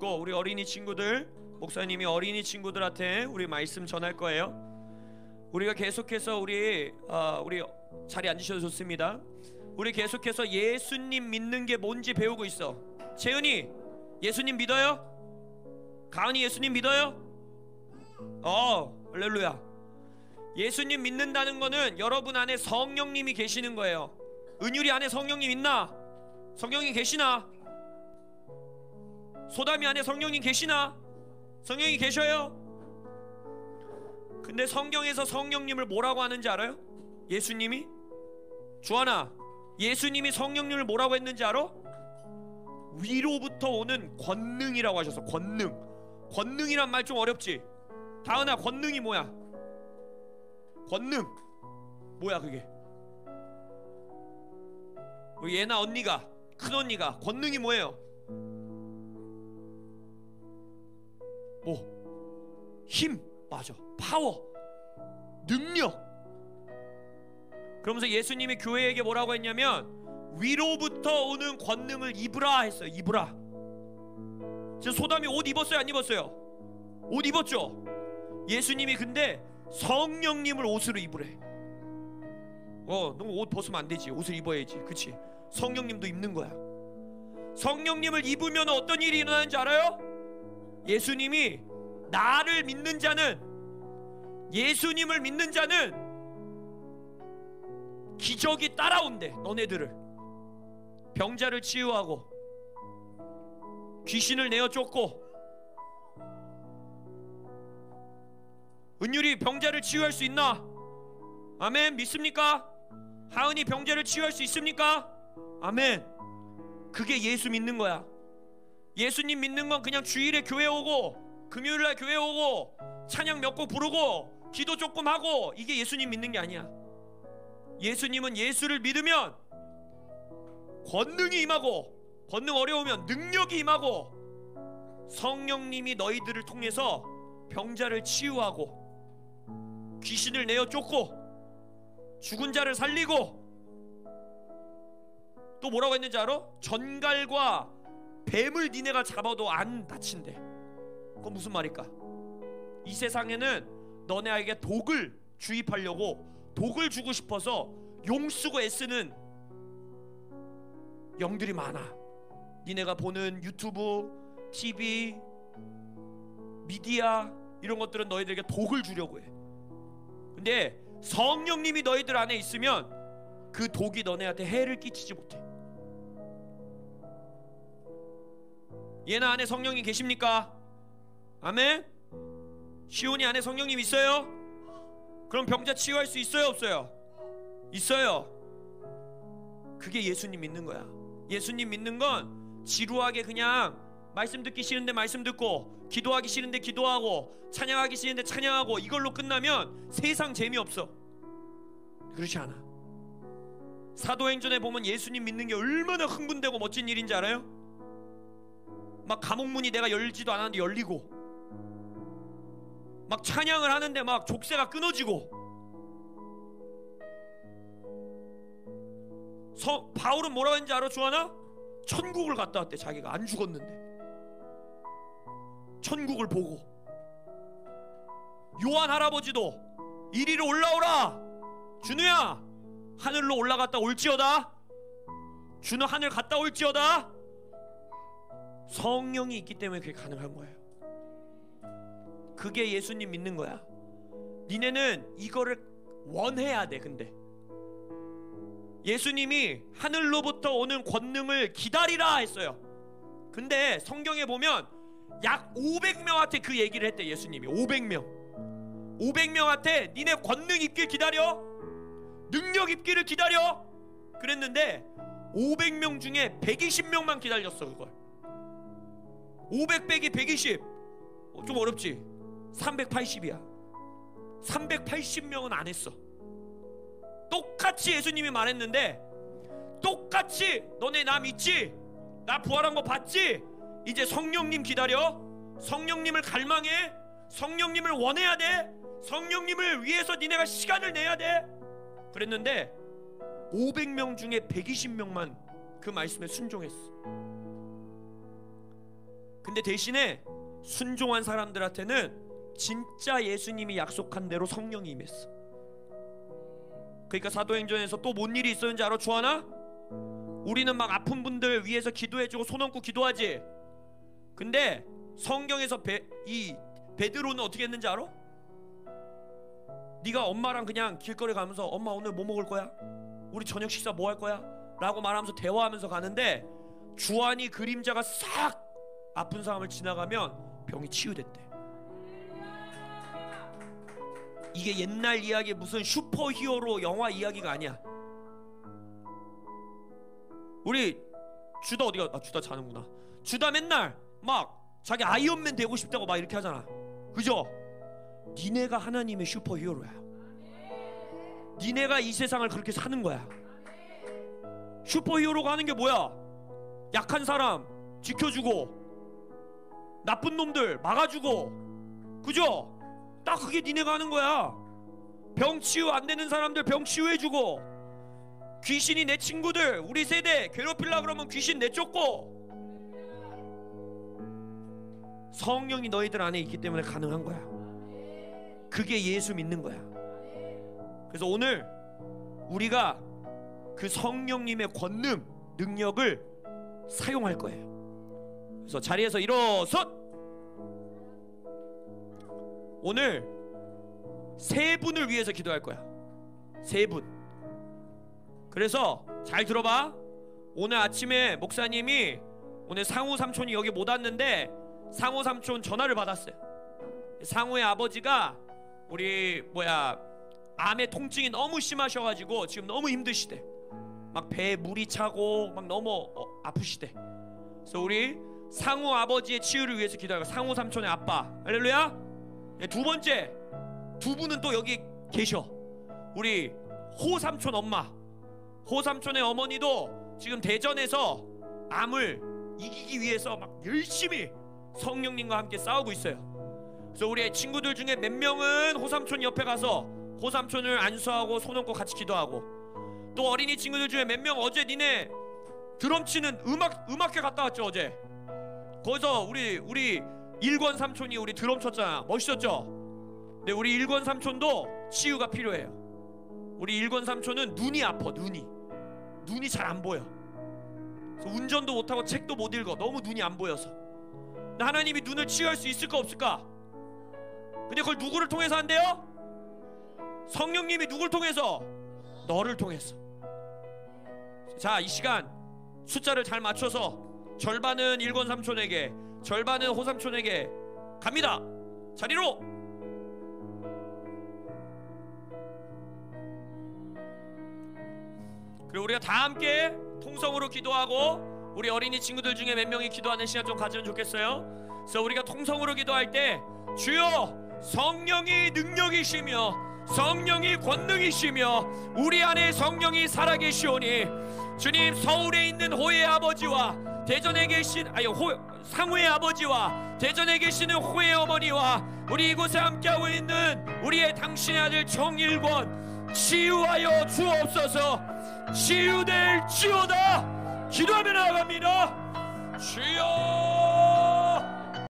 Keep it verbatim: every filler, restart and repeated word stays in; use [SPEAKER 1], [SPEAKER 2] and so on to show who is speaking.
[SPEAKER 1] 앉으시고 우리 어린이 친구들, 목사님이 어린이 친구들한테 우리 말씀 전할 거예요. 우리가 계속해서 우리 어, 우리 자리에 앉으셔도 좋습니다. 우리 계속해서 예수님 믿는 게 뭔지 배우고 있어. 재은이 예수님 믿어요? 가은이 예수님 믿어요? 어, 할렐루야. 예수님 믿는다는 거는 여러분 안에 성령님이 계시는 거예요. 은율이 안에 성령님 있나? 성령님 계시나? 소담이 안에 성령님 계시나? 성령이 계셔요? 근데 성경에서 성령님을 뭐라고 하는지 알아요? 예수님이? 주하나, 예수님이 성령님을 뭐라고 했는지 알아? 위로부터 오는 권능이라고 하셨어. 권능. 권능이란 말 좀 어렵지? 다은아, 권능이 뭐야? 권능 뭐야 그게? 우리 예나 언니가, 큰언니가 권능이 뭐예요? 뭐? 힘. 맞아. 파워. 능력. 그러면서 예수님이 교회에게 뭐라고 했냐면 위로부터 오는 권능을 입으라 했어요. 입으라. 지금 소담이 옷 입었어요? 안 입었어요? 옷 입었죠? 예수님이 근데 성령님을 옷으로 입으래. 어, 너무 옷 벗으면 안 되지. 옷을 입어야지. 그치? 성령님도 입는 거야. 성령님을 입으면 어떤 일이 일어나는지 알아요? 예수님이 나를 믿는 자는, 예수님을 믿는 자는 기적이 따라온대. 너네들을 병자를 치유하고 귀신을 내어 쫓고. 은율이 병자를 치유할 수 있나? 아멘. 믿습니까? 하은이 병자를 치유할 수 있습니까? 아멘. 그게 예수 믿는 거야. 예수님 믿는 건 그냥 주일에 교회 오고 금요일날 교회 오고 찬양 몇 곡 부르고 기도 조금 하고 이게 예수님 믿는 게 아니야. 예수님은 예수를 믿으면 권능이 임하고, 권능 어려우면 능력이 임하고, 성령님이 너희들을 통해서 병자를 치유하고 귀신을 내어 쫓고 죽은 자를 살리고, 또 뭐라고 했는지 알아? 전갈과 뱀을 니네가 잡아도 안 다친대. 그건 무슨 말일까? 이 세상에는 너네에게 독을 주입하려고, 독을 주고 싶어서 용쓰고 애쓰는 영들이 많아. 니네가 보는 유튜브, 티비, 미디어 이런 것들은 너희들에게 독을 주려고 해. 근데 성령님이 너희들 안에 있으면 그 독이 너네한테 해를 끼치지 못해. 얘는 안에 성령이 계십니까? 아멘? 시온이 안에 성령님 있어요? 그럼 병자 치유할 수 있어요? 없어요? 있어요. 그게 예수님 믿는 거야. 예수님 믿는 건 지루하게 그냥 말씀 듣기 싫은데 말씀 듣고, 기도하기 싫은데 기도하고, 찬양하기 싫은데 찬양하고, 이걸로 끝나면 세상 재미없어. 그렇지 않아. 사도행전에 보면 예수님 믿는 게 얼마나 흥분되고 멋진 일인지 알아요? 막 감옥문이 내가 열지도 않았는데 열리고, 막 찬양을 하는데 막 족쇄가 끊어지고. 서, 바울은 뭐라고 했는지 알아? 주하나? 천국을 갔다 왔대. 자기가 안 죽었는데 천국을 보고. 요한 할아버지도 이리로 올라오라, 준우야 하늘로 올라갔다 올지어다. 준우 하늘 갔다 올지어다. 성령이 있기 때문에 그게 가능한 거예요. 그게 예수님 믿는 거야. 니네는 이거를 원해야 돼. 근데 예수님이 하늘로부터 오는 권능을 기다리라 했어요. 근데 성경에 보면 약 오백 명한테 그 얘기를 했대. 예수님이 오백 명 오백 명한테 니네 권능 입길 기다려, 능력 입기를 기다려 그랬는데 오백 명 중에 백이십 명만 기다렸어. 그걸 오백 빼기 백이십 좀 어렵지? 삼백팔십이야. 삼백팔십 명은 안 했어. 똑같이 예수님이 말했는데, 똑같이 너네 나 믿지? 나 부활한 거 봤지? 이제 성령님 기다려. 성령님을 갈망해. 성령님을 원해야 돼. 성령님을 위해서 니네가 시간을 내야 돼. 그랬는데 오백 명 중에 백이십 명만 그 말씀에 순종했어. 근데 대신에 순종한 사람들한테는 진짜 예수님이 약속한 대로 성령이 임했어. 그러니까 사도행전에서 또 뭔 일이 있었는지 알아? 주하나? 우리는 막 아픈 분들 위해서 기도해주고 손 얹고 기도하지. 근데 성경에서 베, 이 베드로는 어떻게 했는지 알아? 네가 엄마랑 그냥 길거리 가면서 엄마 오늘 뭐 먹을 거야? 우리 저녁 식사 뭐 할 거야? 라고 말하면서 대화하면서 가는데 주한이 그림자가 싹 아픈 사람을 지나가면 병이 치유됐대. 이게 옛날 이야기 무슨 슈퍼히어로 영화 이야기가 아니야. 우리 주다 어디가? 아 주다 자는구나. 주다 맨날 막 자기 아이언맨 되고 싶다고 막 이렇게 하잖아. 그죠? 니네가 하나님의 슈퍼히어로야. 니네가 이 세상을 그렇게 사는 거야. 슈퍼히어로가 하는 게 뭐야? 약한 사람 지켜주고 나쁜 놈들 막아주고, 그죠? 딱 그게 니네가 하는 거야. 병 치유 안 되는 사람들 병 치유해주고, 귀신이 내 친구들 우리 세대 괴롭히려 그러면 귀신 내쫓고. 성령이 너희들 안에 있기 때문에 가능한 거야. 그게 예수 믿는 거야. 그래서 오늘 우리가 그 성령님의 권능, 능력을 사용할 거예요. 그래서 자리에서 일어섰. 오늘 세 분을 위해서 기도할 거야. 세 분. 그래서 잘 들어봐. 오늘 아침에 목사님이 오늘 상우 삼촌이 여기 못 왔는데 상우 삼촌 전화를 받았어요. 상우의 아버지가 우리 뭐야 암의 통증이 너무 심하셔가지고 지금 너무 힘드시대. 막 배에 물이 차고 막 너무 어, 아프시대. 그래서 우리 상우 아버지의 치유를 위해서 기도하고, 상우 삼촌의 아빠, 할렐루야. 두 번째 두 분은 또 여기 계셔. 우리 호 삼촌 엄마, 호 삼촌의 어머니도 지금 대전에서 암을 이기기 위해서 막 열심히 성령님과 함께 싸우고 있어요. 그래서 우리 친구들 중에 몇 명은 호 삼촌 옆에 가서 호 삼촌을 안수하고 손 얹고 같이 기도하고, 또 어린이 친구들 중에 몇 명 어제 니네 드럼 치는 음악 음악회 갔다 왔죠. 어제 거기서 우리 우리 일권 삼촌이 우리 드럼 쳤잖아. 멋있었죠? 근데 우리 일권 삼촌도 치유가 필요해요. 우리 일권 삼촌은 눈이 아파. 눈이 눈이 잘 안 보여. 그래서 운전도 못하고 책도 못 읽어. 너무 눈이 안 보여서. 근데 하나님이 눈을 치유할 수 있을까 없을까? 근데 그걸 누구를 통해서 한대요? 성령님이 누굴 통해서? 너를 통해서. 자, 이 시간 숫자를 잘 맞춰서 절반은 일권 삼촌에게, 절반은 호 삼촌에게 갑니다. 자리로. 그리고 우리가 다 함께 통성으로 기도하고 우리 어린이 친구들 중에 몇 명이 기도하는 시간 좀 가지면 좋겠어요. 그래서 우리가 통성으로 기도할 때 주여 성령이 능력이시며 성령이 권능이시며 우리 안에 성령이 살아계시오니 주님, 서울에 있는 호의 아버지와 대전에 계신 아니 호, 상우의 아버지와 대전에 계시는 호의 어머니와 우리 이곳에 함께하고 있는 우리의 당신의 아들 정일권 치유하여 주옵소서. 치유될지어다. 기도하며 나아갑니다. 주여